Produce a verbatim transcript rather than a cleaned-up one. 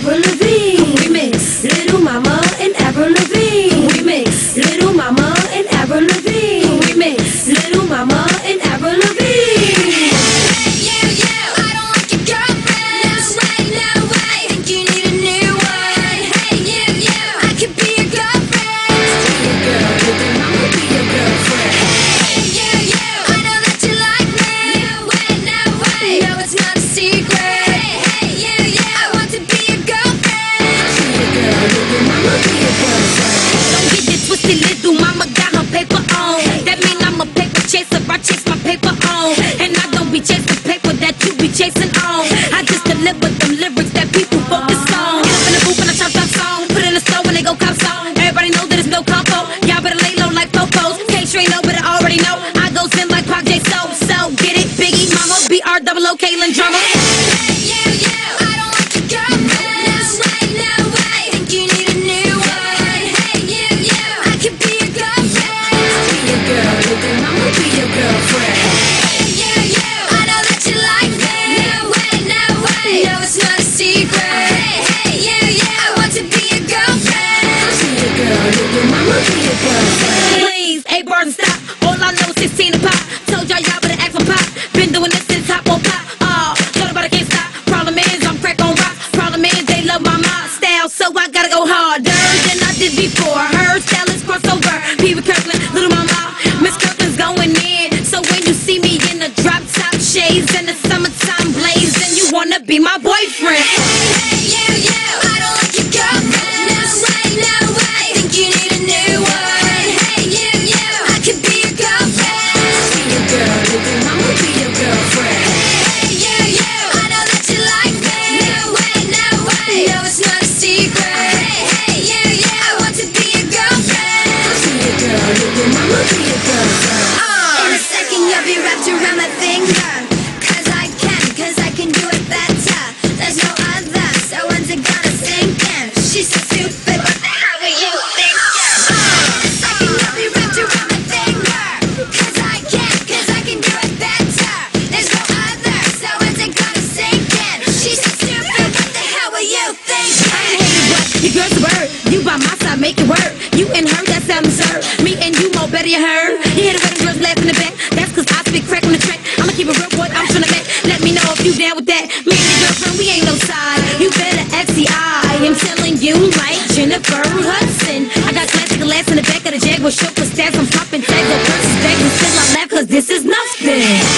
Avril Lavigne remix. Little Mama and Avril Lavigne remix. Little Mama and Avril Lavigne remix. Little Mama and Avril Lavigne. Hey you, you, I don't like your girlfriend. No way, no way, think you need a new one. Hey you, you, I could be your girlfriend. Be your girl, little mama, be your girlfriend. Hey you, you, I know that you like me. No way, no way, no it's not a secret. Hey, hey you, you, I want to be your girlfriend. Be your girl, little mama, be your girlfriend. Don't get it twisted, little mama got her paper on. That mean I'm a paper chaser, I chase my paper on. And I don't be chasing paper that you be chasing on. I just deliver them lyrics that people focus on. Get up in the booth and I chop that song. Put it in the store when they go cop song. Everybody know that it's no compo. Y'all better lay low like popos. Can't straight know, but I already know. I goes in like Pac J So. So get it, Biggie, Mama, B R double O, Kaylin Drummer. Hey you, you, I don't like your girlfriend. No way, no way, think you need a new one. Hey you, you, I could be your girlfriend. Be your girl, little mama, be your girlfriend. Hey you, you, I know that you like me. No way, no way, no it's not a secret. Hey, hey you, you, I want to be your girlfriend. Be your girl, little mama, be your girlfriend. Please, eight bars and stop. All I know is sixteen to pop. Told y'all y'all better act for pop. Been doing this since top on pop. Oh, told about I can't stop. Problem is I'm crack on rock. Problem is they love my mob style, so I gotta go harder than I did before. Her style is crossover. Pee Wee Kirkland, little mama, Miss Kirkland's going in. So when you see me in the drop top shades and the summertime blaze, then you wanna be my boyfriend. Hey you, you, I don't like your girlfriend. No way, no way, think you need a new one. Hey you, you, I could be your girlfriend. Be your girl, little mama, be your girlfriend. Hey you, you, I know that you like me. No way, no way, no it's not a secret. Hey, hey you, you, I want to be your girlfriend. Be your girl, little mama, be your girlfriend. In a second you'll be wrapped around my finger. Cause I can, cause I can do it better. There's no other, so when's it gonna sink in? She's so stupid, what the hell are you thinking? Uh, in a second you'll be wrapped around my finger. Cause I can, cause I can do it better. There's no other, so when's it gonna sink in? She's so stupid, what the hell were you thinking? Your girl's a bird, you by my side, make it work. You and her, that sound absurd. Me and you, more better you heard. You hear the way the girls laugh in the back. That's cause I spit crack on the track. I'ma keep it real, boy, I'm tryna make. Let me know if you down with that. Me and your girlfriend, we ain't no side. You better ask the I am telling you like Jennifer Hudson. I got classic glass in the back of the Jaguar chauffeur stats. I'm popping tags on purses, bags, and still I laugh cause this is nothing.